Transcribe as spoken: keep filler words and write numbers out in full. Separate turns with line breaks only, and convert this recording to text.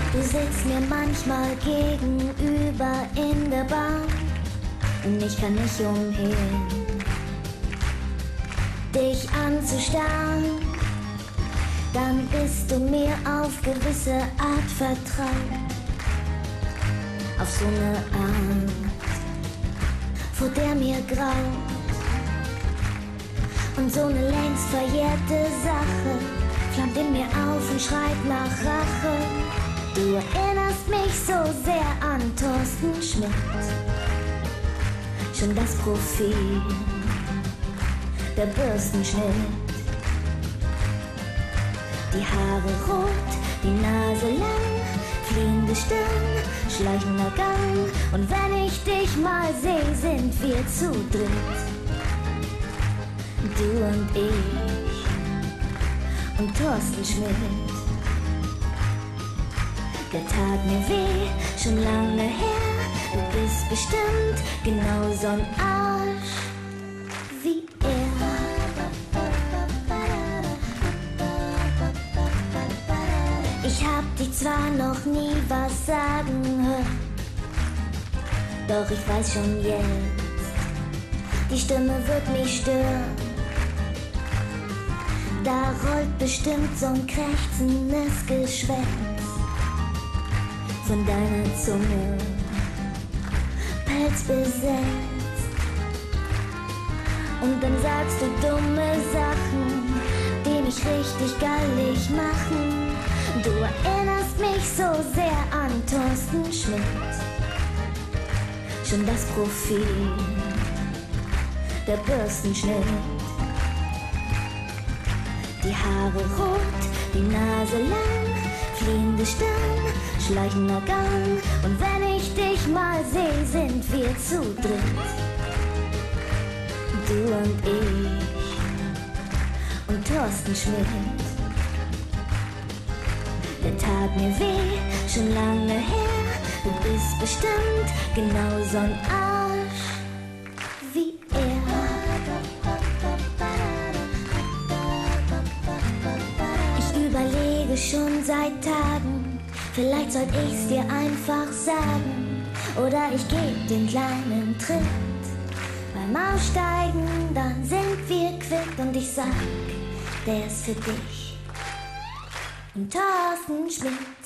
Du sitzt mir manchmal gegenüber in der Bahn und ich kann nicht umhin, dich anzustarren. Dann bist du mir auf gewisse Art vertraut, auf so eine Art, vor der mir graut. Und so eine längst verjährte Sache flammt in mir auf und schreit nach Rache. Du erinnerst mich so sehr an Thorsten Schmidt, schon das Profil, der Bürstenschnitt. Die Haare rot, die Nase lang, fliehende Stirn, schleichender Gang. Und wenn ich dich mal sehe, sind wir zu dritt. Du und ich und Thorsten Schmidt. Der tat mir weh, schon lange her. Du bist bestimmt genau so ein Arsch wie er. Ich hab dich zwar noch nie was sagen hören, doch ich weiß schon jetzt, die Stimme wird mich stören. Da rollt bestimmt so ein krächzendes Geschwätz von deiner Zunge, pelzbesetzt. Und dann sagst du dumme Sachen, die mich richtig gallig machen. Du erinnerst mich so sehr an Thorsten Schmidt, schon das Profil, der Bürstenschnitt. Die Haare rot, die Nase lang, fliehende Stirn, schleichender Gang. Und wenn ich dich mal sehe, sind wir zu dritt. Du und ich und Thorsten Schmidt. Der tat mir weh, schon lange her. Du bist bestimmt genau so ein Arsch wie er. Ich überlege schon seit Tagen, vielleicht sollte ich's dir einfach sagen. Oder ich geb den kleinen Tritt beim Aussteigen, dann sind wir quitt. Und ich sag, der ist für dich und Thorsten Schmidt.